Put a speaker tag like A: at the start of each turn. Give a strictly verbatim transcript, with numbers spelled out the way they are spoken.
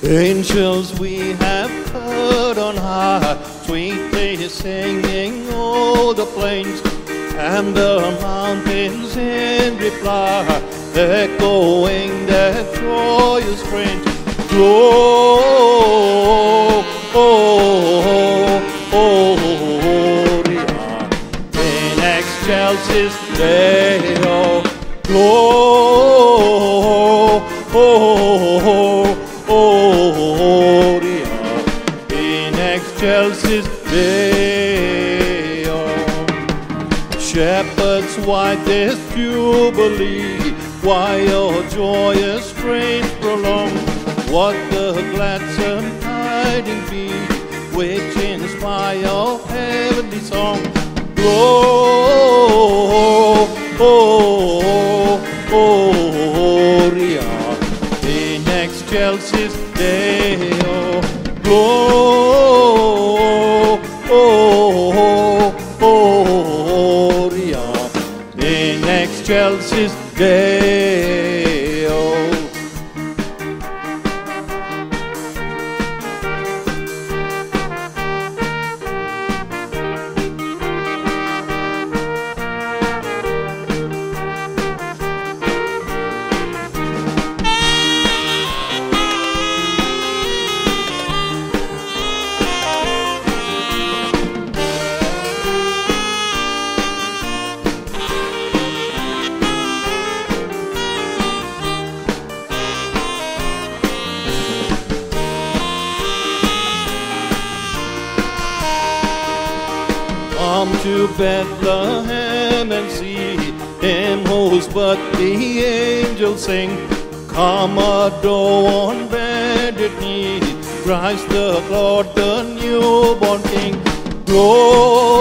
A: Angels we have heard on high, sweetly singing o'er the plains, and the mountains in reply, echoing their joyous strains. Gloria in excelsis Deo. Gloria in excelsis Deo. Shepherds, why this jubilee? Why your joyous strains prolong? What the gladsome tidings be, which inspire your heavenly song? Gloria in excelsis Deo. Gloria in excelsis Deo. Come to Bethlehem and see Him whose birth the angels sing. Come adore on bended knee Christ the Lord, the newborn King. Glory